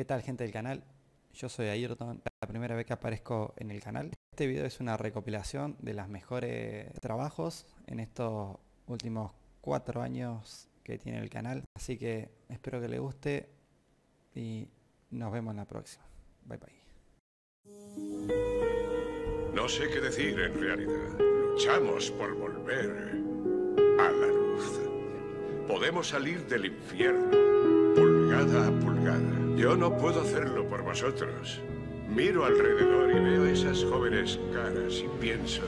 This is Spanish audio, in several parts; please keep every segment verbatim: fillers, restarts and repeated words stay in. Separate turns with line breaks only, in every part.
¿Qué tal, gente del canal? Yo soy Ayrton, la primera vez que aparezco en el canal. Este video es una recopilación de los mejores trabajos en estos últimos cuatro años que tiene el canal. Así que espero que les guste y nos vemos en la próxima. Bye bye.
No sé qué decir en realidad. Luchamos por volver a la luz. Podemos salir del infierno, pulgada a pulgada. Yo no puedo hacerlo por vosotros. Miro alrededor y veo esas jóvenes caras y pienso...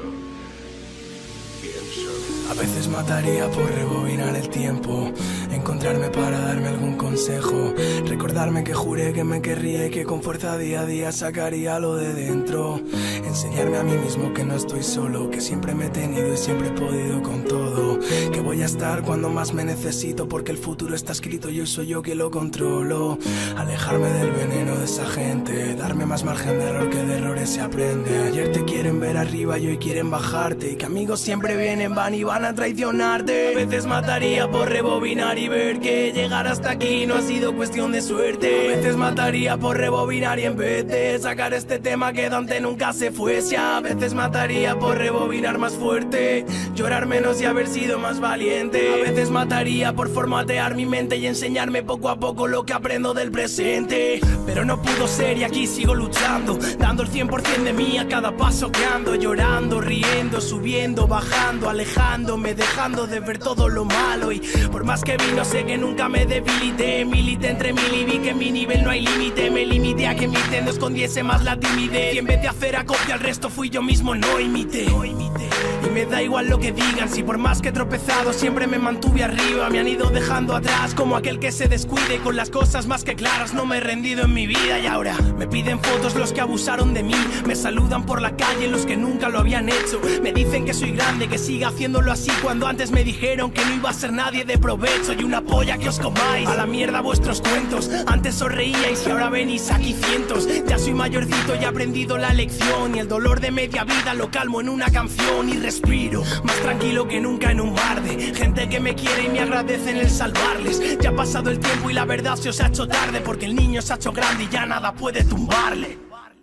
Pienso...
A veces mataría por rebobinar el tiempo, encontrarme para darme algún consejo, recordarme que juré que me querría y que con fuerza día a día sacaría lo de dentro, enseñarme a mí mismo que no estoy solo, que siempre me he tenido y siempre he podido con todo, que voy a estar cuando más me necesito porque el futuro está escrito y hoy soy yo que lo controlo, alejarme del veneno de esa gente, darme más margen de error que de errores se aprende. Ayer te quieren ver arriba y hoy quieren bajarte, y que amigos siempre vienen, van y van a traicionarte. A veces mataría por rebobinar y ver que llegar hasta aquí no ha sido cuestión de suerte. A veces mataría por rebobinar y en vez de sacar este tema que Dante nunca se fuese. A veces mataría por rebobinar más fuerte, llorar menos y haber sido más valiente. A veces mataría por formatear mi mente y enseñarme poco a poco lo que aprendo del presente. Pero no pudo ser y aquí sigo luchando, dando el cien por cien de mí a cada paso que ando, llorando, riendo, subiendo, bajando, alejándome, dejando de ver todo lo malo. Y por más que vi, no sé que nunca me debilité, milité entre mil y vi que en mi nivel no hay límite. Me limité a que mi tendo escondiese más la timidez, y en vez de hacer acopia al resto fui yo mismo, no imité, no imité. Y me da igual lo que digan, si por más que he tropezado siempre me mantuve arriba. Me han ido dejando atrás como aquel que se descuide, y con las cosas más que claras no me he rendido en mi vida. Y ahora me piden fotos los que abusaron de mí, me saludan por la calle los que nunca lo habían hecho, me dicen que soy grande, que siga haciéndolo así cuando antes me dijeron que no iba a ser nadie de provecho. Y una polla que os comáis, a la mierda vuestros cuentos, antes os reíais y ahora venís aquí cientos. Ya soy mayorcito y he aprendido la lección, y el dolor de media vida lo calmo en una canción. Y respiro, más tranquilo que nunca en un bar de gente que me quiere y me agradecen el salvarles. Ya ha pasado el tiempo y la verdad se os ha hecho tarde, porque el niño se ha hecho grande y ya nada puede tumbarle.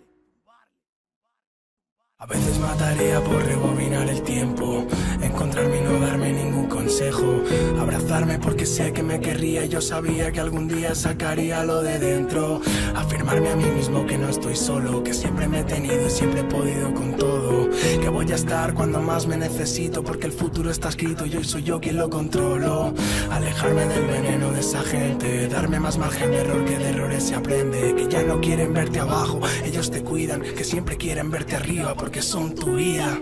A veces mataría por rebobinar el tiempo, encontrarme y no darme ningún consejo, abrazarme porque sé que me querría y yo sabía que algún día sacaría lo de dentro, afirmarme a mí mismo que no estoy solo, que siempre me he tenido y siempre he podido con todo, que voy a estar cuando más me necesito porque el futuro está escrito y hoy soy yo quien lo controlo, alejarme del veneno de esa gente, darme más margen de error que de errores se aprende, que ya no quieren verte abajo, ellos te cuidan, que siempre quieren verte arriba porque que son tu vida.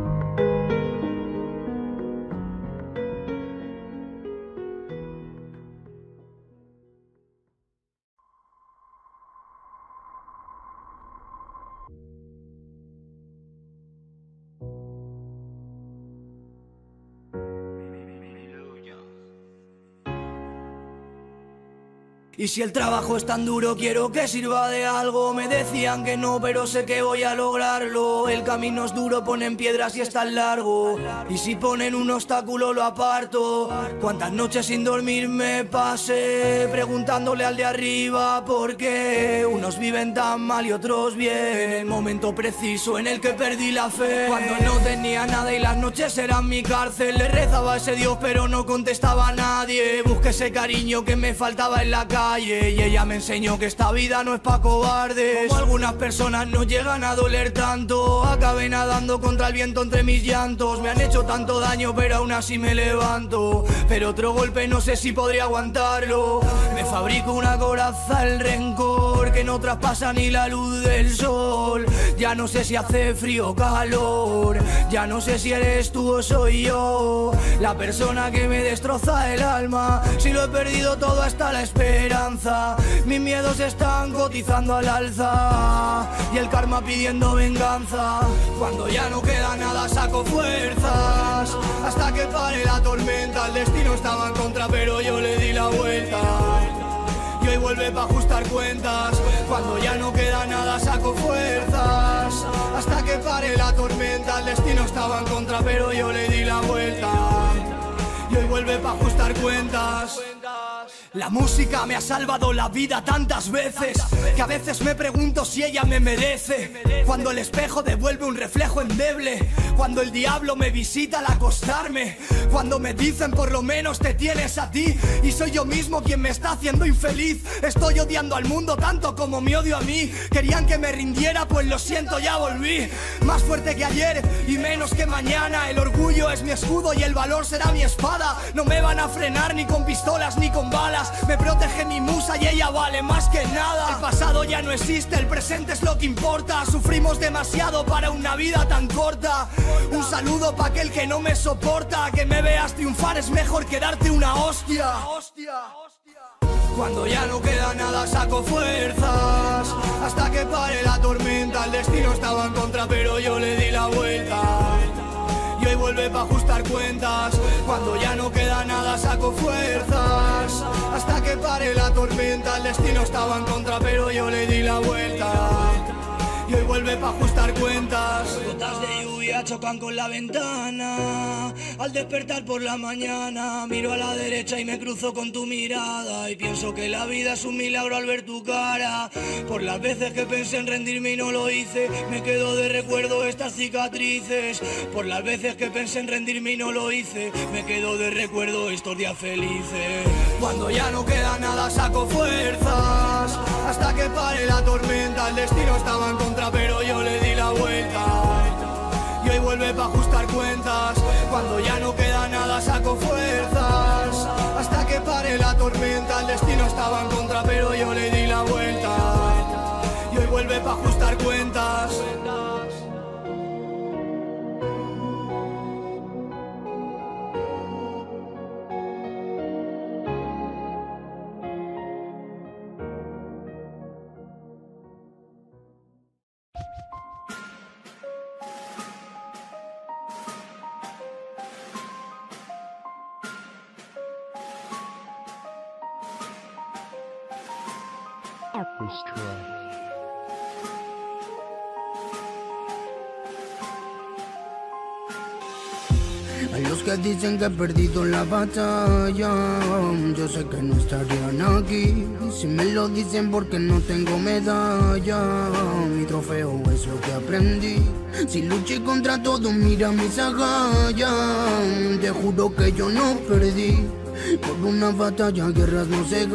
Y si el trabajo es tan duro, quiero que sirva de algo. Me decían que no, pero sé que voy a lograrlo. El camino es duro, ponen piedras y es tan largo. Y si ponen un obstáculo, lo aparto. Cuántas noches sin dormir me pasé preguntándole al de arriba por qué unos viven tan mal y otros bien. El momento preciso en el que perdí la fe, cuando no tenía nada y las noches eran mi cárcel. Le rezaba a ese Dios, pero no contestaba a nadie. Busqué ese cariño que me faltaba en la calle, y ella me enseñó que esta vida no es pa' cobardes. Como algunas personas no llegan a doler tanto, acabé nadando contra el viento entre mis llantos. Me han hecho tanto daño pero aún así me levanto, pero otro golpe no sé si podría aguantarlo. Me fabrico una coraza el rencor que no traspasa ni la luz del sol. Ya no sé si hace frío o calor, ya no sé si eres tú o soy yo la persona que me destroza el alma. Si lo he perdido todo hasta la esperanza, mis miedos están cotizando al alza y el karma pidiendo venganza. Cuando ya no queda nada saco fuerzas hasta que pare la tormenta. El destino estaba en contra pero yo le di la vuelta y hoy vuelve pa' ajustar cuentas. Cuando ya no queda nada saco fuerzas hasta que pare la tormenta. El destino estaba en contra pero yo le di la vuelta y hoy vuelve pa' ajustar cuentas. La música me ha salvado la vida tantas veces que a veces me pregunto si ella me merece. Cuando el espejo devuelve un reflejo endeble, cuando el diablo me visita al acostarme, cuando me dicen por lo menos te tienes a ti y soy yo mismo quien me está haciendo infeliz. Estoy odiando al mundo tanto como me odio a mí. Querían que me rindiera, pues lo siento, ya volví. Más fuerte que ayer y menos que mañana. El orgullo es mi escudo y el valor será mi espada. No me van a frenar ni con pistolas ni con balas. Me protege mi musa y ella vale más que nada. El pasado ya no existe, el presente es lo que importa. Sufrimos demasiado para una vida tan corta. Un saludo pa' aquel que no me soporta. Que me veas triunfar es mejor que darte una hostia. Cuando ya no queda nada saco fuerzas, hasta que pare la tormenta. El destino estaba en contra pero yo le di la vuelta y hoy vuelve pa' ajustar cuentas. Cuando ya no queda nada saco fuerzas, hasta que pare la tormenta. El destino estaba en contra pero yo le di la vuelta y hoy vuelve pa' ajustar cuentas. Gotas de lluvia chocan con la ventana. Al despertar por la mañana miro a la derecha y me cruzo con tu mirada y pienso que la vida es un milagro al ver tu cara. Por las veces que pensé en rendirme y no lo hice, me quedo de recuerdo estas cicatrices. Por las veces que pensé en rendirme y no lo hice, me quedo de recuerdo estos días felices. Cuando ya no queda nada saco fuerzas, hasta que pare la tormenta. El destino estaba en contra pero yo le di la vuelta y hoy vuelve pa' ajustar cuentas. Cuando ya no queda nada saco fuerzas, hasta que pare la tormenta. El destino estaba en contra pero yo le di la vuelta y hoy vuelve pa' ajustar cuentas.
A los que dicen que he perdido la batalla, yo sé que no estarían aquí. Si me lo dicen porque no tengo medalla, mi trofeo es lo que aprendí. Si luché contra todo, mira mis agallas. Te juro que yo no perdí. Por una batalla guerras no se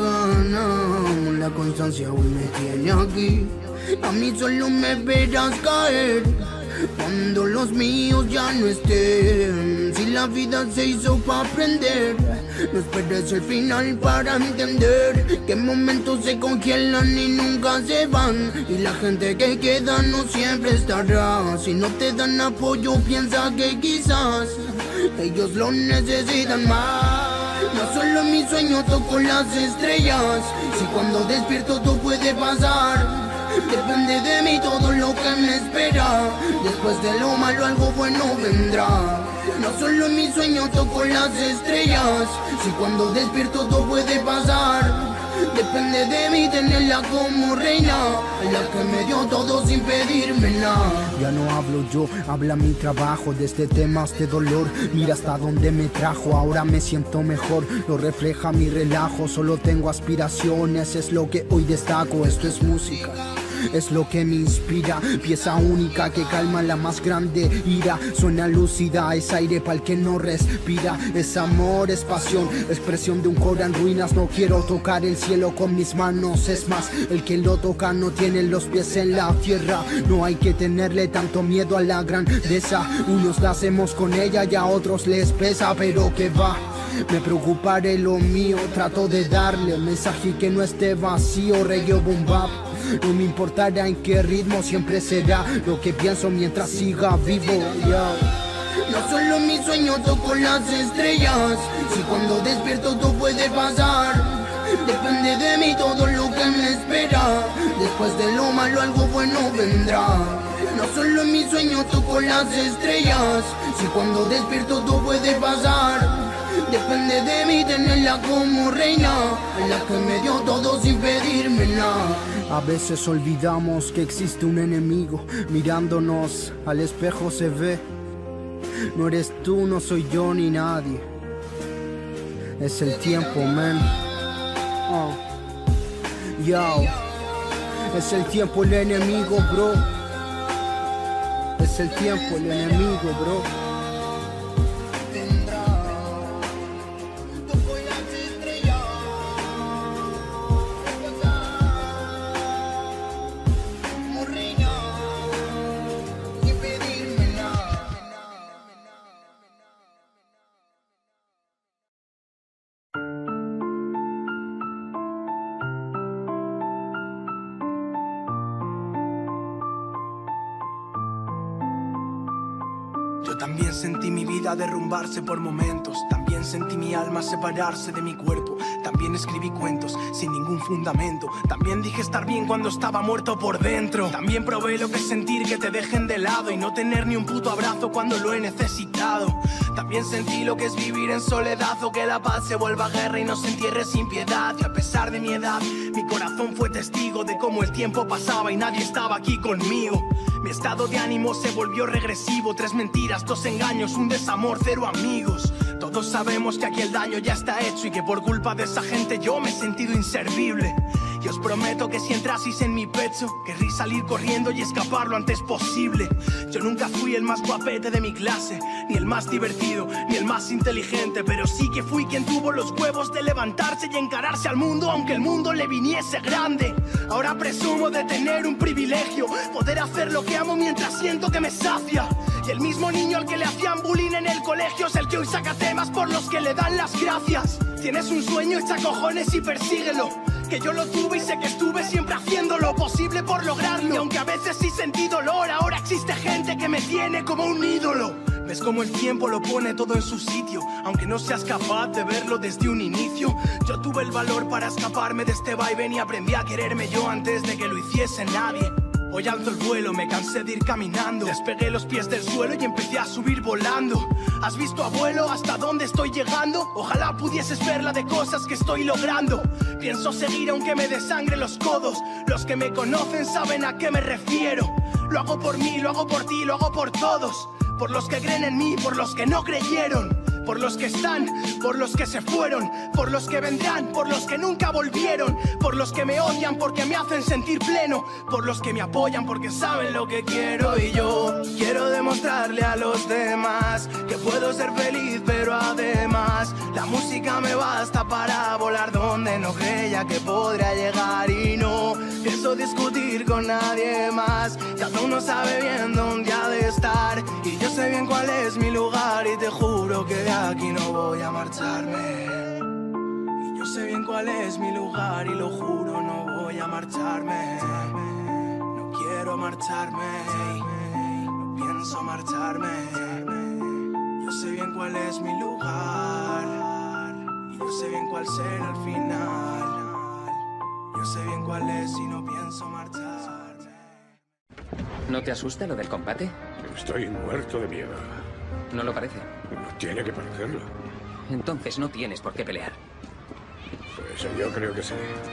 ganan. La constancia hoy me tiene aquí. A mí solo me verás caer cuando los míos ya no estén. Si la vida se hizo para aprender, no esperes el final para entender que momentos se congelan y nunca se van. Y la gente que queda no siempre estará. Si no te dan apoyo piensa que quizás ellos lo necesitan más. No solo en mi sueño toco las estrellas. Si cuando despierto todo puede pasar, depende de mí todo lo que me espera. Después de lo malo algo bueno vendrá. No solo en mi sueño toco las estrellas. Si cuando despierto todo puede pasar, depende de mí tenerla como reina, la que me dio todo sin pedirme nada.
Ya no hablo yo, habla mi trabajo. Desde temas de dolor, mira hasta dónde me trajo. Ahora me siento mejor, lo refleja mi relajo. Solo tengo aspiraciones, es lo que hoy destaco. Esto es música, es lo que me inspira. Pieza única que calma la más grande ira. Suena lúcida, es aire para el que no respira. Es amor, es pasión, expresión de un coro en ruinas. No quiero tocar el cielo con mis manos. Es más, el que lo toca no tiene los pies en la tierra. No hay que tenerle tanto miedo a la grandeza. Unos la hacemos con ella y a otros les pesa. Pero que va, me preocuparé lo mío. Trato de darle un mensaje que no esté vacío. Reggae o boom bap, no me importará en qué ritmo, siempre será lo que pienso mientras siga vivo. Yo.
No solo en mi sueño toco las estrellas. Si cuando despierto todo puede pasar, depende de mí todo lo que me espera. Después de lo malo algo bueno vendrá. No solo en mi sueño toco las estrellas. Si cuando despierto todo puede pasar, depende de mí tenerla como reina, la que me dio todo sin pedirme nada.
A veces olvidamos que existe un enemigo mirándonos al espejo se ve. No eres tú, no soy yo ni nadie. Es el tiempo, man. Uh. Yo, es el tiempo el enemigo, bro. Es el tiempo el enemigo, bro.
También sentí mi vida derrumbarse por momentos. También sentí mi alma separarse de mi cuerpo. También escribí cuentos sin ningún fundamento. También dije estar bien cuando estaba muerto por dentro. También probé lo que es sentir que te dejen de lado y no tener ni un puto abrazo cuando lo he necesitado. También sentí lo que es vivir en soledad o que la paz se vuelva guerra y nos entierre sin piedad. Y a pesar de mi edad, mi corazón fue testigo de cómo el tiempo pasaba y nadie estaba aquí conmigo. Mi estado de ánimo se volvió regresivo. Tres mentiras, dos engaños, un desamor, cero amigos. Todos sabemos que aquí el daño ya está hecho y que por culpa de esa gente yo me he sentido inservible. Y os prometo que si entraseis en mi pecho, querrí salir corriendo y escapar lo antes posible. Yo nunca fui el más guapete de mi clase, ni el más divertido, ni el más inteligente, pero sí que fui quien tuvo los huevos de levantarse y encararse al mundo aunque el mundo le viniese grande. Ahora presumo de tener un privilegio, poder hacer lo que amo mientras siento que me sacia. Y el mismo niño al que le hacían bullying en el colegio es el que hoy saca temas por los que le dan las gracias. Tienes un sueño, echa cojones y persíguelo, que yo lo tuve y sé que estuve siempre haciendo lo posible por lograrlo. Y aunque a veces sí sentí dolor, ahora existe gente que me tiene como un ídolo. Ves como el tiempo lo pone todo en su sitio, aunque no seas capaz de verlo desde un inicio. Yo tuve el valor para escaparme de este vaivén y aprendí a quererme yo antes de que lo hiciese nadie. Hoy alzo el vuelo, me cansé de ir caminando. Despegué los pies del suelo y empecé a subir volando. ¿Has visto, abuelo, hasta dónde estoy llegando? Ojalá pudieses ver la de cosas que estoy logrando. Pienso seguir aunque me desangre los codos. Los que me conocen saben a qué me refiero. Lo hago por mí, lo hago por ti, lo hago por todos. Por los que creen en mí, por los que no creyeron. Por los que están, por los que se fueron. Por los que vendrán, por los que nunca volvieron. Por los que me odian porque me hacen sentir pleno. Por los que me apoyan porque saben lo que quiero. Y yo quiero demostrarle a los demás que puedo ser feliz, pero además la música me basta para volar donde no creía que podría llegar. Y no pienso discutir con nadie más. Cada uno sabe bien dónde ha de estar. Y yo sé bien cuál es mi lugar y te juro que de aquí no voy a marcharme. Y yo sé bien cuál es mi lugar y lo juro, no voy a marcharme. No quiero marcharme, no pienso marcharme. Yo sé bien cuál es mi lugar y yo sé bien cuál será el final. Yo sé bien cuál es y no pienso marcharme.
¿No te asusta lo del combate?
Estoy muerto de miedo.
No lo parece.
No tiene que parecerlo.
Entonces no tienes por qué pelear.
Pues yo creo que sí.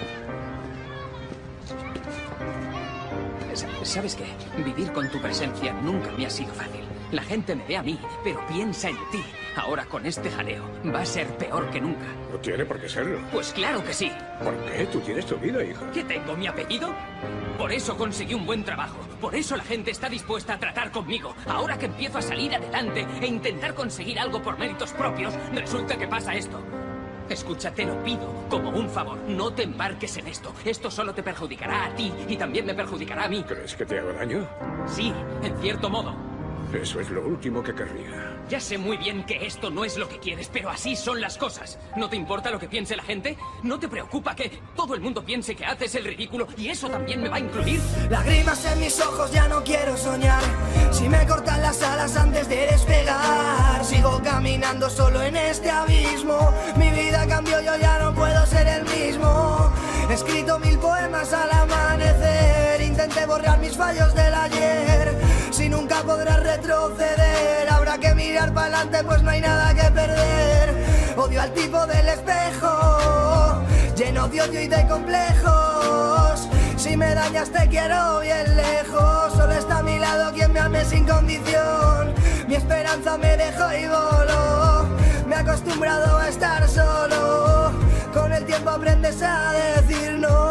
¿Sabes qué? Vivir con tu presencia nunca me ha sido fácil. La gente me ve a mí, pero piensa en ti. Ahora con este jaleo va a ser peor que nunca.
No tiene por qué serlo.
Pues claro que sí.
¿Por qué? Tú tienes tu vida, hijo.
¿Qué tengo? ¿Mi apellido? Por eso conseguí un buen trabajo. Por eso la gente está dispuesta a tratar conmigo. Ahora que empiezo a salir adelante e intentar conseguir algo por méritos propios, resulta que pasa esto. Escucha, te lo pido como un favor. No te embarques en esto. Esto solo te perjudicará a ti y también me perjudicará a mí.
¿Crees que te hago daño?
Sí, en cierto modo.
Eso es lo último que querría.
Ya sé muy bien que esto no es lo que quieres, pero así son las cosas. ¿No te importa lo que piense la gente? ¿No te preocupa que todo el mundo piense que haces el ridículo y eso también me va a incluir?
Lágrimas en mis ojos, ya no quiero soñar. Si me cortan las alas antes de despegar, sigo caminando solo en este abismo. Mi vida cambió, yo ya no puedo ser el mismo. He escrito mil poemas al amanecer, intenté borrar mis fallos del ayer. Si nunca podrás retroceder, habrá que mirar para adelante, pues no hay nada que perder. Odio al tipo del espejo, lleno de odio y de complejos. Si me dañas te quiero bien lejos. Solo está a mi lado quien me ame sin condición. Mi esperanza me dejó y voló. Me he acostumbrado a estar solo. Con el el tiempo aprendes a decir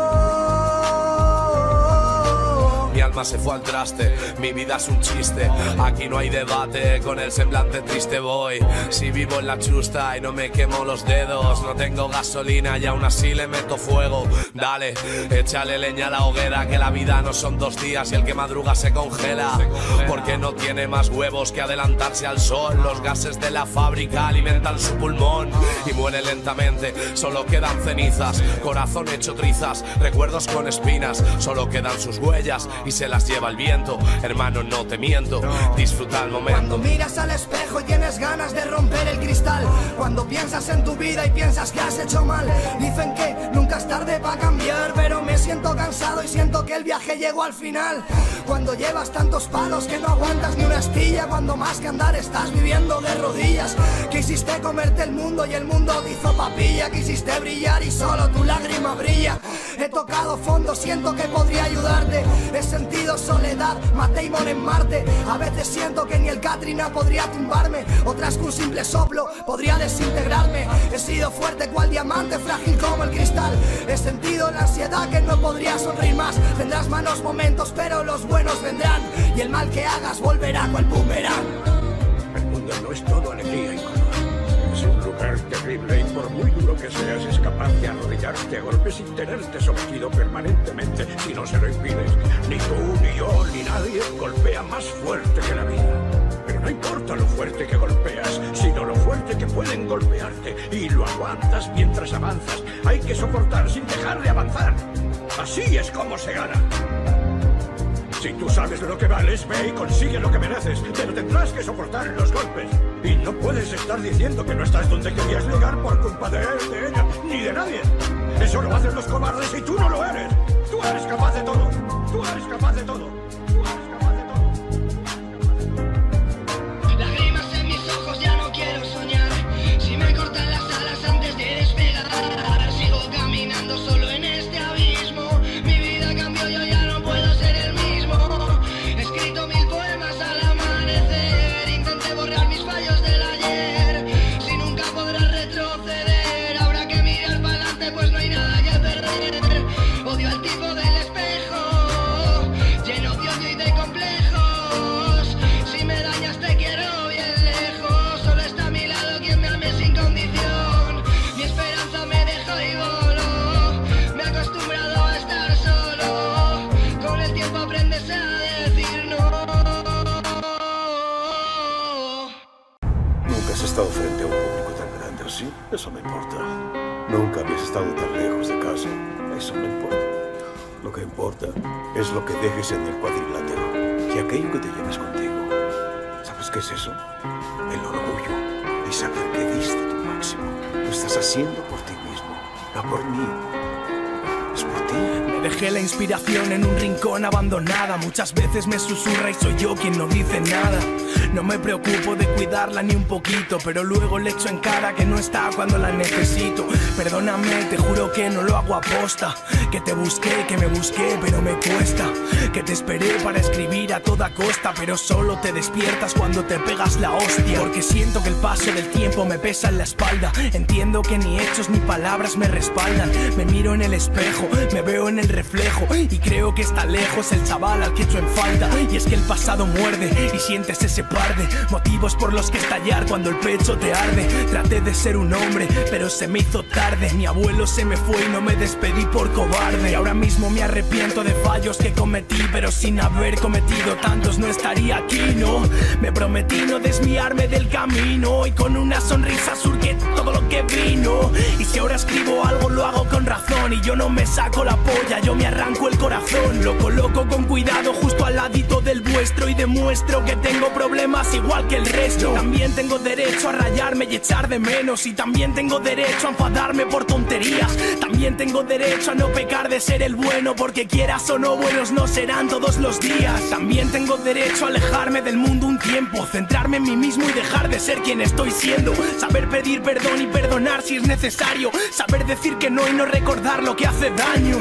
no.
Mi alma se fue al traste, mi vida es un chiste. Aquí no hay debate, con el semblante triste voy. Si vivo en la chusta y no me quemo los dedos, no tengo gasolina y aún así le meto fuego. Dale, échale leña a la hoguera, que la vida no son dos días y el que madruga se congela. Porque no tiene más huevos que adelantarse al sol. Los gases de la fábrica alimentan su pulmón y muere lentamente, solo quedan cenizas. Corazón hecho trizas, recuerdos con espinas. Solo quedan sus huellas y se las lleva el viento. Hermano, no te miento, disfruta el momento.
Cuando miras al espejo y tienes ganas de romper el cristal, cuando piensas en tu vida y piensas que has hecho mal. Dicen que nunca es tarde para cambiar, pero me siento cansado y siento que el viaje llegó al final. Cuando llevas tantos palos que no aguantas ni una astilla, cuando más que andar estás viviendo de rodillas. Quisiste comerte el mundo y el mundo te hizo papilla. Quisiste brillar y solo tu lágrima brilla. He tocado fondo, siento que podría ayudarte. He sentido soledad, Matt Damon en Marte. A veces siento que ni el Katrina podría tumbarme, otras que un simple soplo podría desintegrarme. He sido fuerte cual diamante, frágil como el cristal. He sentido la ansiedad que no podría sonreír más. Tendrás malos momentos, pero los buenos vendrán, y el mal que hagas volverá cual boomerang.
El mundo no es todo alegría y color. Es un lugar terrible y por muy duro que seas es capaz de arrodillarte a golpes y tenerte sometido permanentemente si no se lo impides. Ni tú, ni yo, ni nadie golpea más fuerte que la vida. Pero no importa lo fuerte que golpeas, sino lo fuerte que pueden golpearte. Y lo aguantas mientras avanzas. Hay que soportar sin dejar de avanzar. Así es como se gana. Si tú sabes de lo que vales, ve y consigue lo que mereces, pero tendrás que soportar los golpes. Y no puedes estar diciendo que no estás donde querías llegar por culpa de él, de ella, ni de nadie. Eso lo hacen los cobardes y tú no lo eres. Tú eres capaz de todo. Tú eres capaz de todo. Tú eres capaz de todo.
Lágrimas en mis ojos, ya no quiero soñar. Si me cortan las alas antes de despegar, sigo caminando solo en este abismo. Mi vida cambió, yo ya no puedo ser el mismo. He escrito mil poemas al amanecer, intenté borrar mis fallos del ayer. Si nunca podrás retroceder, habrá que mirar para adelante, pues no hay nada que perder. Odio al tipo del espejo, lleno de odio y de complejos. Si me dañas te quiero bien lejos, solo está a mi lado quien me ame sin condición. Mi esperanza me dejó y voló, me he acostumbrado a estar solo. Con el tiempo aprendes a decir no.
Nunca has estado frente a un público tan grande, ¿sí? Eso me importa. Nunca habías estado tan lejos de casa. Eso me importa. Lo que importa es lo que dejes en el cuadrilátero y aquello que te llevas contigo. ¿Sabes qué es eso? El orgullo y saber que diste tu máximo. Lo estás haciendo por ti mismo, no por mí. Es por ti.
Me dejé la inspiración en un rincón abandonada. Muchas veces me susurra y soy yo quien no dice nada. No me preocupo de cuidarla ni un poquito, pero luego le echo en cara que no está cuando la necesito. Perdóname, te juro que no lo hago aposta. Que te busqué, que me busqué, pero me cuesta. Que te esperé para escribir a toda costa, pero solo te despiertas cuando te pegas la hostia. Porque siento que el paso del tiempo me pesa en la espalda. Entiendo que ni hechos ni palabras me respaldan. Me miro en el espejo, me veo en el reflejo y creo que está lejos el chaval al que echo en falta. Y es que el pasado muerde y sientes ese par de motivos por los que estallar cuando el pecho te arde. Traté de ser un hombre, pero se me hizo tarde. Mi abuelo se me fue y no me despedí por cobarde. Y ahora mismo me arrepiento de fallos que cometí, pero sin haber cometido tantos no estaría aquí, no. Me prometí no desviarme del camino y con una sonrisa surqué todo lo que vino. Y si ahora escribo algo lo hago con razón y yo no me saco la polla, yo me arranco el corazón. Lo coloco con cuidado justo al ladito del vuestro y demuestro que tengo problemas igual que el resto. También tengo derecho a rayarme y echar de menos, y también tengo derecho a enfadarme por tonterías. También tengo derecho a no pecar de ser el bueno, porque quieras o no, buenos no serán todos los días. También tengo derecho a alejarme del mundo un tiempo, centrarme en mí mismo y dejar de ser quien estoy siendo. Saber pedir perdón y perdonar si es necesario, saber decir que no y no recordar lo que hace daño. Con el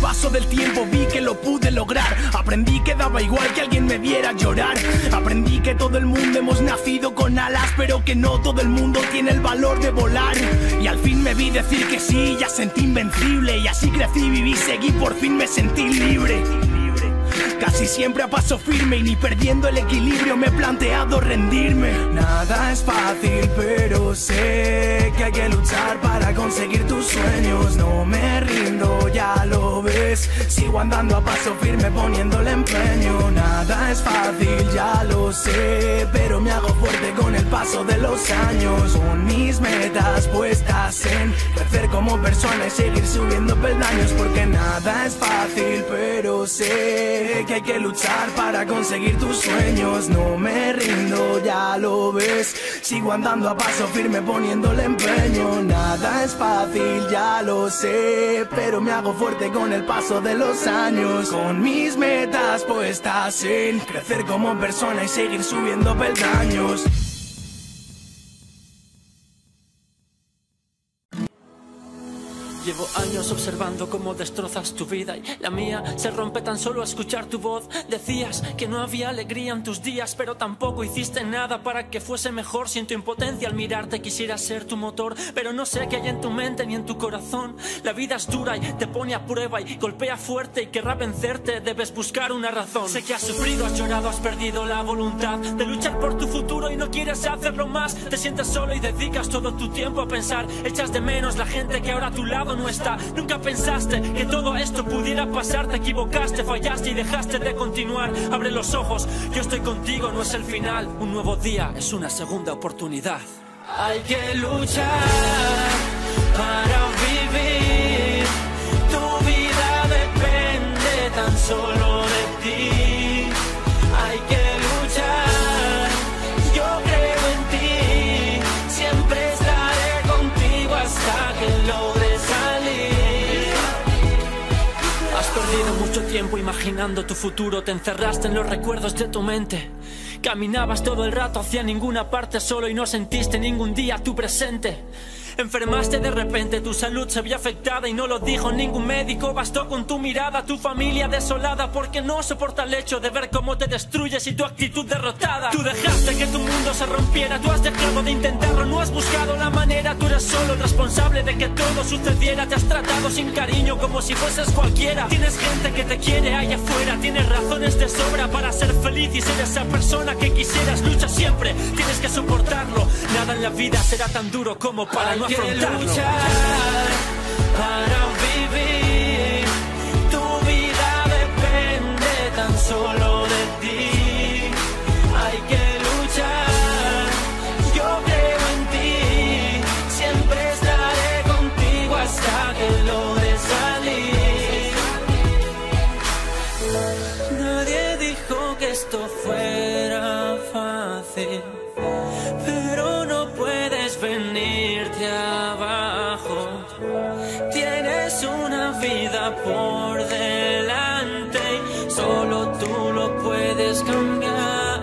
paso del tiempo vi que lo pude lograr. Aprendí que daba igual que alguien me viera llorar. Aprendí que todo el mundo hemos nacido con alas, pero que no todo el mundo tiene el valor de volar. Y al fin me vi decir que sí, ya sentí invencible. Y así crecí, viví, seguí, por fin me sentí libre. Casi siempre a paso firme y ni perdiendo el equilibrio me he planteado rendirme. Nada es fácil, pero sé que hay que luchar para conseguir tus sueños. No me rindo, ya lo ves. Sigo andando a paso firme poniéndole empeño. Nada es fácil, ya lo sé, pero me hago fuerte con el paso de los años. Son mis metas puestas en crecer como persona y seguir subiendo peldaños. Porque nada es fácil, pero sé que hay que luchar para conseguir tus sueños. No me rindo, ya lo ves. Sigo andando a paso firme poniéndole empeño. Nada es fácil, ya lo sé, pero me hago fuerte con el paso de los años. Con mis metas puestas en crecer como persona y seguir subiendo peldaños.
Llevo años observando cómo destrozas tu vida y la mía se rompe tan solo a escuchar tu voz. Decías que no había alegría en tus días, pero tampoco hiciste nada para que fuese mejor. Siento impotencia al mirarte, quisiera ser tu motor, pero no sé qué hay en tu mente ni en tu corazón. La vida es dura y te pone a prueba y golpea fuerte y querrá vencerte. Debes buscar una razón. Sé que has sufrido, has llorado, has perdido la voluntad de luchar por tu futuro y no quieres hacerlo más. Te sientes solo y dedicas todo tu tiempo a pensar. Echas de menos la gente que ahora a tu lado no está. Nunca pensaste que todo esto pudiera pasar. Te equivocaste, fallaste y dejaste de continuar. Abre los ojos, yo estoy contigo, no es el final. Un nuevo día es una segunda oportunidad. Hay que luchar para vivir. Tu vida depende tan solo de ti. Hay que luchar, yo creo en ti. Siempre estaré contigo hasta que logres salir. Has perdido mucho tiempo imaginando tu futuro. Te encerraste en los recuerdos de tu mente. Caminabas todo el rato hacia ninguna parte solo y no sentiste ningún día tu presente. Enfermaste de repente, tu salud se vio afectada y no lo dijo ningún médico. Bastó con tu mirada, tu familia desolada, porque no soporta el hecho de ver cómo te destruyes y tu actitud derrotada. Tú dejaste que tu mundo se rompiera, tú has dejado de intentarlo, no has buscado la manera. Tú eres solo el responsable de que todo sucediera. Te has tratado sin cariño como si fueses cualquiera. Tienes gente que te quiere allá afuera, tienes razones de sobra para ser feliz y ser esa persona que quisieras. Lucha siempre, tienes que soportarlo. Nada en la vida será tan duro como para no afrontarlo. Hay que luchar para vivir. Tu vida depende tan solo de ti. Hay que luchar, yo creo en ti. Siempre estaré contigo hasta que logres salir. Nadie dijo que esto fuera fácil, pero no puedes venirte abajo. Tienes una vida por delante y solo tú lo puedes cambiar.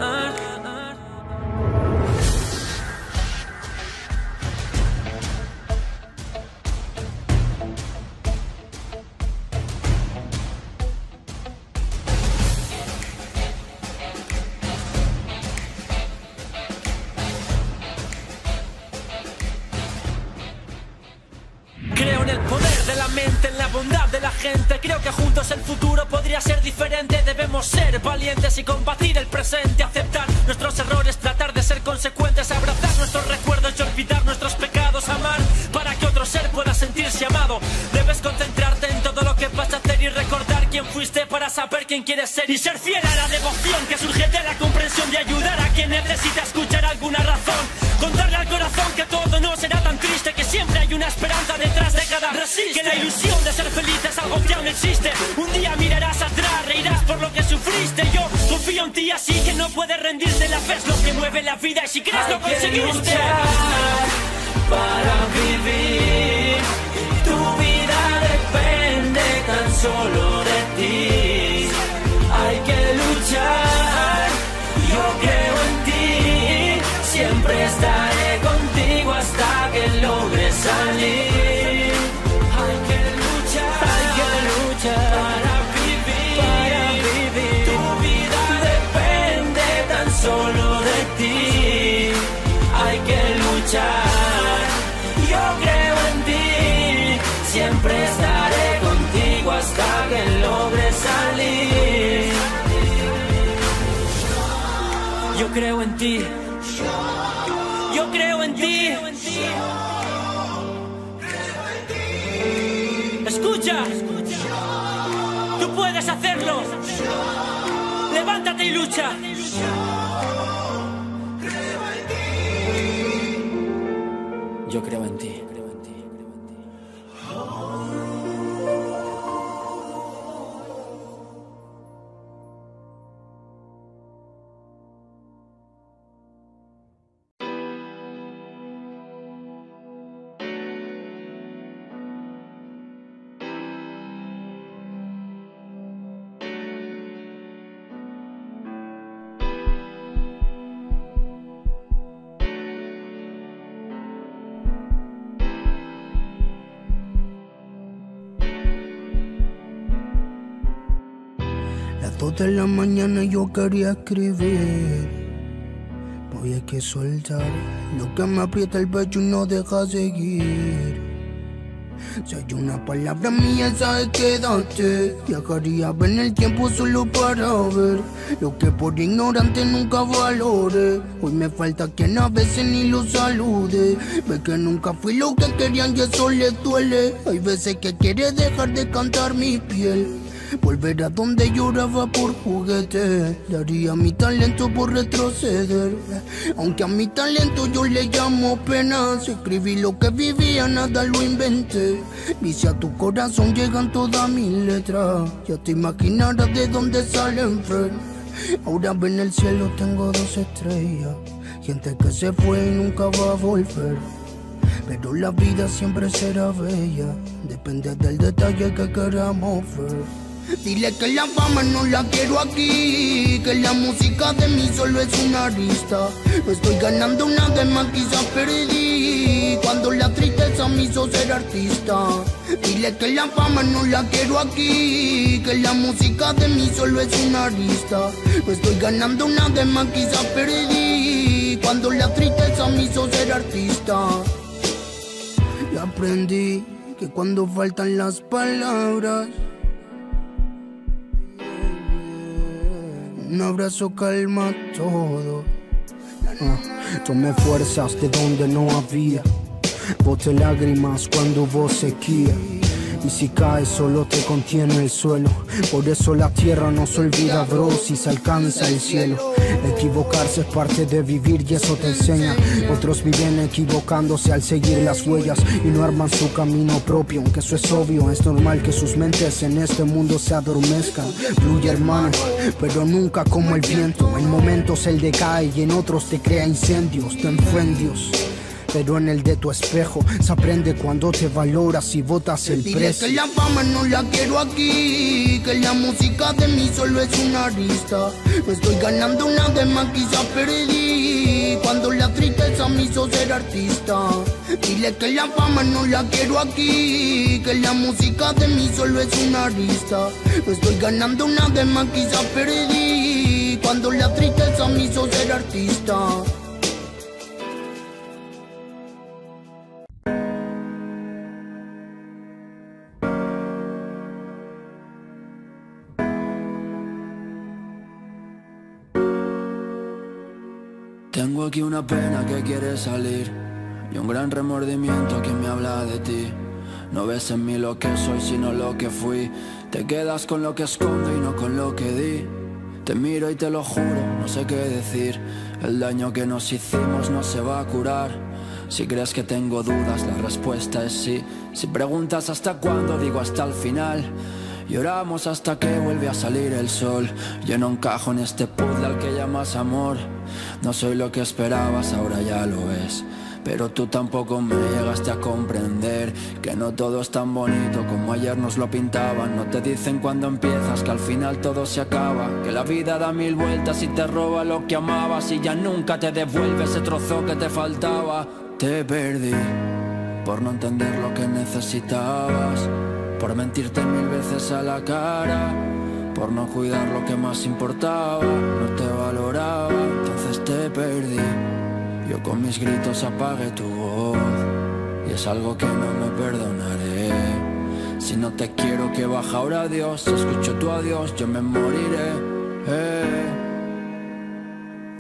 Creo en el poder de la mente, en la bondad de la gente. Creo que juntos el futuro podría ser diferente. Debemos ser valientes y combatir el presente. Aceptar nuestros errores, tratar de ser consecuentes. Abrazar nuestros recuerdos y olvidar nuestros pecados. Amar para que otro ser pueda sentirse amado. Debes concentrarte en todo lo que vas a hacer y recordar quién fuiste para saber quién quieres ser. Y ser fiel a la devoción que surge de la comprensión de ayudar a quien necesita escuchar alguna razón. Contarle al corazón que todo no será tan triste, que siempre hay una esperanza detrás de cada resiste. Que la ilusión de ser feliz es algo que aún existe. Un día mirarás atrás, reirás por lo que sufriste. Yo confío en ti, así que no puedes rendirte. La fe es lo que mueve la vida y si crees lo conseguiste. Para vivir, tu vida depende tan solo de ti. Hay que luchar, yo creo en ti. Siempre estaré contigo hasta que logres salir. Hay que luchar, hay que luchar. Yo creo en ti. Yo creo en ti. Escucha. Tú puedes hacerlo. Levántate y lucha. Yo creo en ti.
Toda la mañana yo quería escribir. Hoy hay que soltar lo que me aprieta el pecho y no deja seguir. Si hay una palabra mía, esa es quédate. Viajaría en el tiempo solo para ver lo que por ignorante nunca valore. Hoy me falta quien a veces ni lo salude. Ve que nunca fui lo que querían y eso le duele. Hay veces que quiere dejar de cantar mi piel. Volver a donde lloraba por juguete. Daría mi talento por retroceder. Aunque a mi talento yo le llamo penas. Escribí lo que vivía, nada lo inventé. Dice a tu corazón llegan todas mis letras. Ya te imaginarás de dónde salen, friend. Ahora en el cielo tengo dos estrellas. Gente que se fue y nunca va a volver. Pero la vida siempre será bella. Depende del detalle que queramos ver. Dile que la fama no la quiero aquí, que la música de mí solo es una arista. No estoy ganando nada más, quizás perdí cuando la tristeza me hizo ser artista. Dile que la fama no la quiero aquí, que la música de mí solo es una arista. No estoy ganando nada más, quizás perdí cuando la tristeza me hizo ser artista. Y aprendí que cuando faltan las palabras, un abrazo calma todo.
Ah, tomé fuerzas de donde no había. Boté lágrimas cuando hubo sequía. Y si caes solo te contiene el suelo. Por eso la tierra no se olvida, bro, si se alcanza el cielo. Equivocarse es parte de vivir y eso te enseña. Otros viven equivocándose al seguir las huellas y no arman su camino propio, aunque eso es obvio. Es normal que sus mentes en este mundo se adormezcan. Fluye, hermano, pero nunca como el viento. En momentos él decae y en otros te crea incendios. Ten fe en Dios, pero en el de tu espejo se aprende cuando te valoras y botas el
Dile
precio.
que la fama no la quiero aquí, que la música de mí solo es una arista. No estoy ganando nada más, quizás perdí cuando la tristeza me hizo ser artista. Dile que la fama no la quiero aquí, que la música de mí solo es una arista. No estoy ganando nada más, quizás perdí cuando la tristeza me hizo ser artista.
Tengo aquí una pena que quiere salir y un gran remordimiento que me habla de ti. No ves en mí lo que soy sino lo que fui. Te quedas con lo que escondo y no con lo que di. Te miro y te lo juro, no sé qué decir. El daño que nos hicimos no se va a curar. Si crees que tengo dudas, la respuesta es sí. Si preguntas hasta cuándo, digo hasta el final. Lloramos hasta que vuelve a salir el sol. Yo no encajo en este puzzle al que llamas amor. No soy lo que esperabas, ahora ya lo es. Pero tú tampoco me llegaste a comprender que no todo es tan bonito como ayer nos lo pintaban. No te dicen cuando empiezas que al final todo se acaba, que la vida da mil vueltas y te roba lo que amabas y ya nunca te devuelve ese trozo que te faltaba. Te perdí por no entender lo que necesitabas, por mentirte mil veces a la cara, por no cuidar lo que más importaba. No te valoraba, entonces te perdí. Yo con mis gritos apagué tu voz y es algo que no me perdonaré. Si no te quiero, que baja ahora Dios. Si escucho tu adiós, yo me moriré. eh.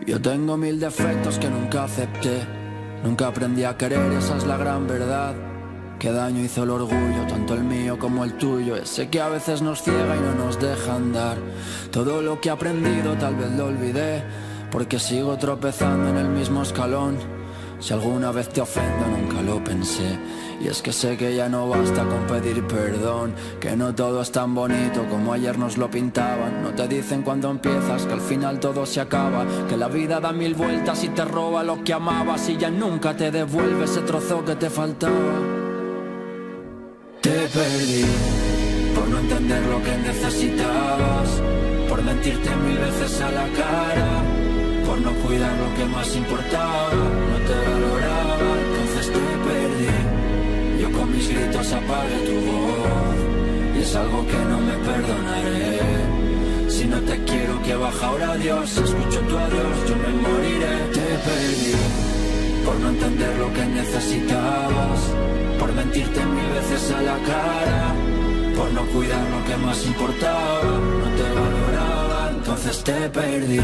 Yo tengo mil defectos que nunca acepté, nunca aprendí a querer, esa es la gran verdad. Qué daño hizo el orgullo, tanto el mío como el tuyo, ese que a veces nos ciega y no nos deja andar. Todo lo que he aprendido tal vez lo olvidé, porque sigo tropezando en el mismo escalón. Si alguna vez te ofendo nunca lo pensé, y es que sé que ya no basta con pedir perdón, que no todo es tan bonito como ayer nos lo pintaban. No te dicen cuando empiezas que al final todo se acaba, que la vida da mil vueltas y te roba lo que amabas y ya nunca te devuelve ese trozo que te faltaba. Te perdí por no entender lo que necesitabas, por mentirte mil veces a la cara, por no cuidar lo que más importaba. No te valoraba, entonces te perdí. Yo con mis gritos apagué tu voz, y es algo que no me perdonaré. Si no te quiero, que baja ahora Dios, escucho tu adiós, yo me moriré. Te perdí por no entender lo que necesitabas, por mentirte mil veces a la cara, por no cuidar lo que más importaba. No te valoraba, entonces te perdí.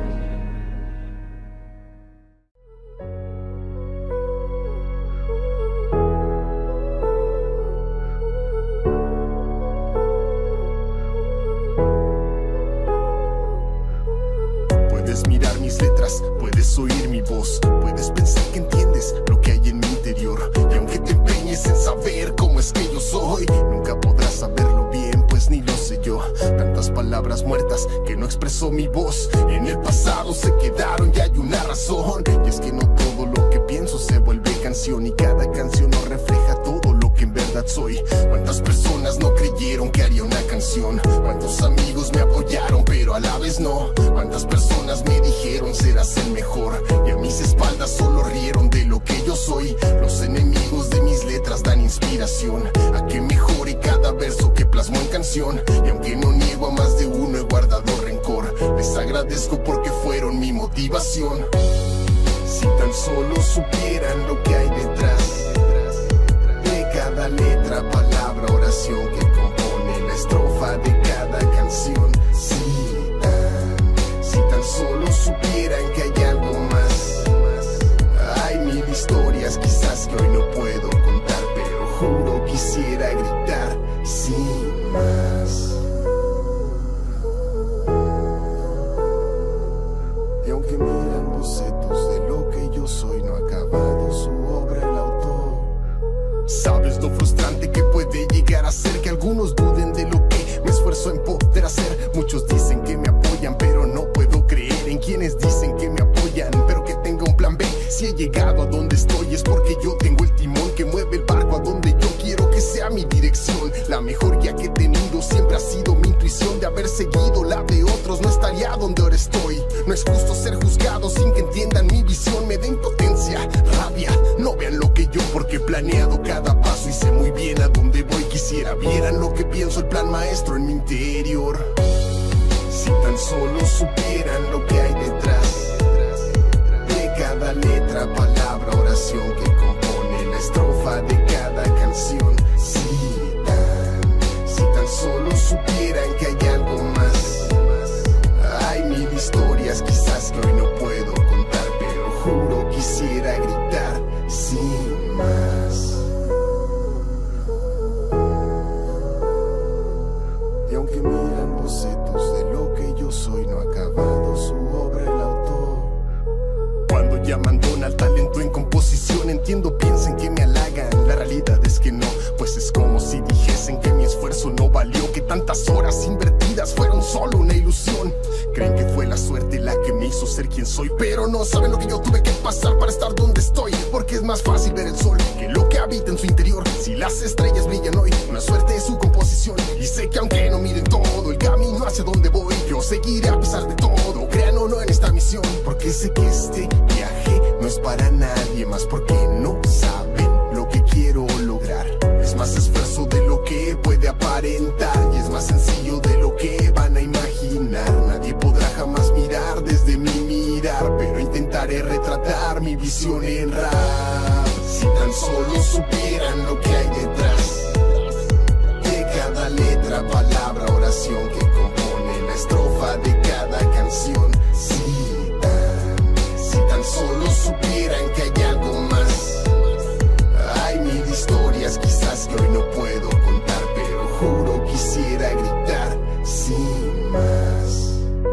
Puedes mirar mis letras, puedes oír mi voz, puedes pensar que entiendes lo que hay en mi interior, y aunque te empeñes en saber cómo es que yo soy, nunca podrás saberlo bien, pues ni lo sé yo. Tantas palabras muertas que no expresó mi voz, en el pasado se quedaron y hay una razón, y es que no todo lo que pienso se vuelve canción, y cada canción no refleja todo lo que en verdad soy. Cuántas personas no creyeron que haría una canción, cuántos amigos me apoyaron pero a la vez no, cuántas personas me dijeron serás el mejor, y a mis espaldas solo rieron de lo que yo soy. Los enemigos de mis letras dan inspiración a que mejore cada verso que plasmo en canción, y aunque no niego a más de uno he guardado rencor, les agradezco porque fueron mi motivación. Si tan solo supieran lo que hay detrás de cada letra, palabra, oración que compone la estrofa de cada canción. Si tan, si tan solo supieran que hay algo más, hay mil historias quizás que hoy no puedo contar, pero juro quisiera gritar sin más. Y aunque miran bocetos de lo que yo soy, no ha acabado su obra el autor. ¿Sabes lo frustrante que puede llegar a ser que algunos duden de lo que me esfuerzo en poder hacer? Muchos dicen que me apoyan, pero no puedo creer en quienes dicen que me apoyan, pero que tenga un plan B. Si he llegado a donde estoy es porque yo tengo el timón que mueve el barco a donde yo quiero que sea mi dirección. La mejor guía que he tenido siempre ha sido mi intuición, de haber seguido la de otros no estaría donde ahora estoy. No es justo ser juzgado sin que entiendan mi visión, me da impotencia, rabia, no vean lo que yo, porque he planeado cada paso y sé muy bien a dónde voy. Quisiera vieran lo que pienso, el plan maestro en mi interior. Si tan solo supieran lo que hay detrás de cada letra, palabra, oración que compone la estrofa de cada canción. Si tan, si tan solo supieran que hay algo más, hay mil historias quizás que hoy no puedo contar, pero juro quisiera gritar sin más. Y aunque miran bocetos de lo que yo soy, no ha acabado su obra el autor. Cuando ya abandona el talento en composición, entiendo, piensen que me halagan, la realidad es que no, pues es como si dijesen que mi esfuerzo no valió, que tantas horas invertidas fueron solo una ilusión. Creen que fue la suerte la que me hizo ser quien soy, pero no saben lo que yo tuve que pasar para estar donde estoy, porque es más fácil ver el sol que lo que habita en su interior. Si las estrellas brillan hoy, una suerte es su composición, y sé que aunque no miren todo el camino hacia donde voy, yo seguiré a pesar de todo, crean o no en esta misión, porque sé que este viaje no es para nadie más, porque no saben lo que quiero lograr. Es más esfuerzo de lo que puede aparentar, y es más sencillo de lo que van a imaginar. Nadie podrá jamás mirar desde mi mirar, pero intentaré retratar mi visión en rap. Si tan solo supieran lo que hay detrás de cada letra, palabra, oración que compone la estrofa de cada canción. Si tan,
más.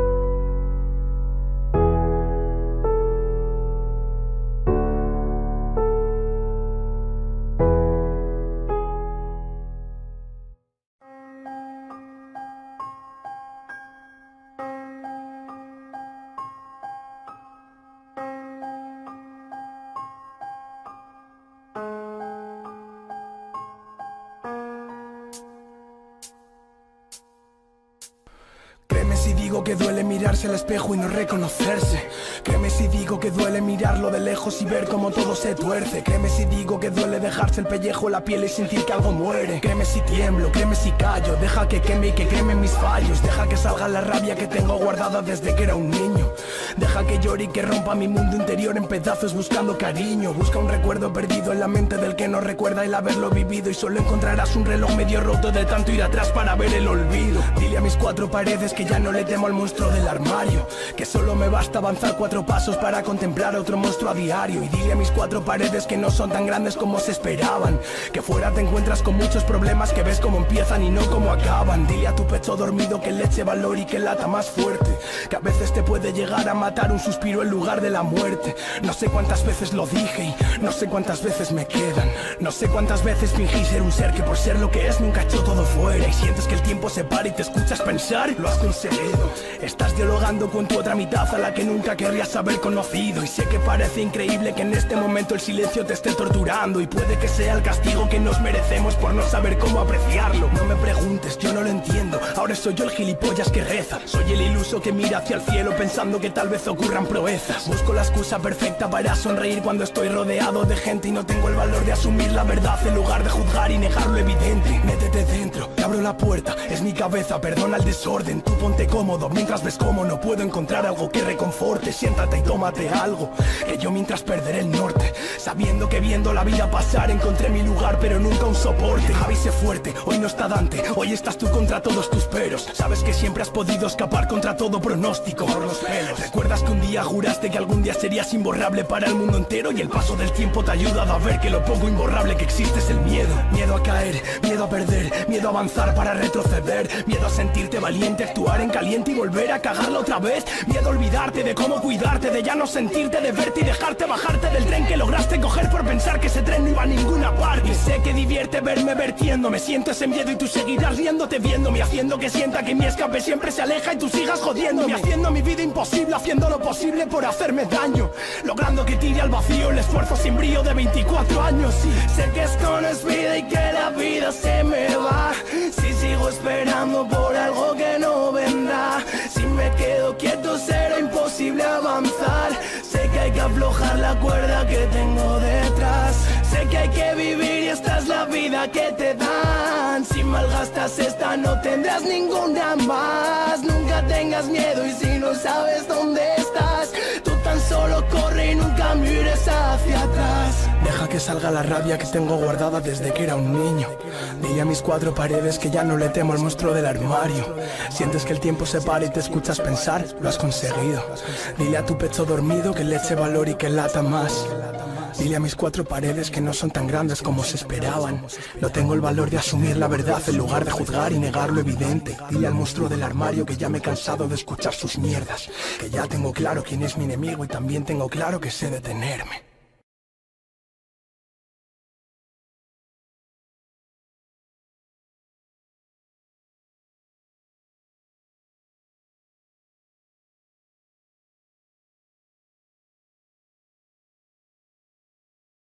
Créeme si digo que duele mirarse al espejo y no reconocerse. Créeme si digo que duele mirarlo de lejos y ver cómo todo se tuerce. Créeme si digo que duele dejarse el pellejo, la piel y sentir que algo muere. Créeme si tiemblo, créeme si callo. Deja que queme y que queme mis fallos. Deja que salga la rabia que tengo guardada desde que era un niño. Deja que llore y que rompa mi mundo interior en pedazos buscando cariño. Busca un recuerdo perdido en la mente del que no recuerda el haberlo vivido. Y solo encontrarás un reloj medio roto de tanto ir atrás para ver el olvido. Dile a mis cuatro paredes que ya no le temo al monstruo del armario, que solo me basta avanzar cuatro pasos para contemplar a otro monstruo a diario. Y dile a mis cuatro paredes que no son tan grandes como se esperaban, que fuera te encuentras con muchos problemas que ves cómo empiezan y no cómo acaban. Dile a tu pecho dormido que le eche valor y que lata más fuerte, que a veces te puede llegar a matar un suspiro en lugar de la muerte. No sé cuántas veces lo dije y no sé cuántas veces me quedan. No sé cuántas veces fingí ser un ser que por ser lo que es nunca echó todo fuera. Y sientes que el tiempo se para y te escuchas pensar, lo has conseguido. Estás dialogando con tu otra mitad a la que nunca querrías haber conocido. Y sé que parece increíble que en este momento el silencio te esté torturando, y puede que sea el castigo que nos merecemos por no saber cómo apreciarlo. No me preguntes, yo no lo entiendo. Ahora soy yo el gilipollas que reza. Soy el iluso que mira hacia el cielo pensando que tal vez ocurran proezas. Busco la excusa perfecta para sonreír cuando estoy rodeado de gente y no tengo el valor de asumir la verdad en lugar de juzgar y negar lo evidente. Métete dentro, te abro la puerta, es mi cabeza, perdona el desorden. Tú ponte cómodo mientras ves cómo no puedo encontrar algo que reconforte. Siéntate y tómate algo, que yo mientras perderé el norte, sabiendo que viendo la vida pasar encontré mi lugar pero nunca un soporte. Javi, sé fuerte, hoy no está Dante, hoy estás tú contra todos tus peros. Sabes que siempre has podido escapar contra todo pronóstico por los pelos. Recuerdas que un día juraste que algún día serías imborrable para el mundo entero, y el paso del tiempo te ha ayudado a ver que lo poco imborrable que existe es el miedo. Miedo a caer, miedo a perder, miedo a avanzar para retroceder, miedo a sentirte valiente, actuar en caliente y volver a cagarlo otra vez. Miedo a olvidarte de cómo cuidarte, de ya no sentirte, de verte y dejarte bajarte del tren que lograste coger por pensar que ese tren no iba a ninguna parte. Y sé que divierte verme vertiéndome, siento ese miedo y tú seguirás riéndote viéndome, haciendo que sienta que mi escape siempre se aleja y tú sigas jodiéndome, haciendo mi vida imposible, haciendo lo posible por hacerme daño, logrando que tire al vacío el esfuerzo sin brío de veinticuatro años. Sí, sé que esto no es vida y que la vida se me va si sigo esperando por algo que no vendrá. Si me quedo quieto será imposible avanzar. Sé que hay que aflojar la cuerda que tengo detrás. Sé que hay que vivir y esta es la vida que te dan. Si malgastas esta no tendrás ninguna más. Nunca tengas miedo y si no sabes dónde estás, tú tan solo corre y nunca mires hacia atrás. Deja que salga la rabia que tengo guardada desde que era un niño. Dile a mis cuatro paredes que ya no le temo al monstruo del armario. Sientes que el tiempo se para y te escuchas pensar, lo has conseguido. Dile a tu pecho dormido que le eche valor y que lata más. Dile a mis cuatro paredes que no son tan grandes como se esperaban. No tengo el valor de asumir la verdad en lugar de juzgar y negar lo evidente. Dile al monstruo del armario que ya me he cansado de escuchar sus mierdas, que ya tengo claro quién es mi enemigo y también tengo claro que sé detenerme.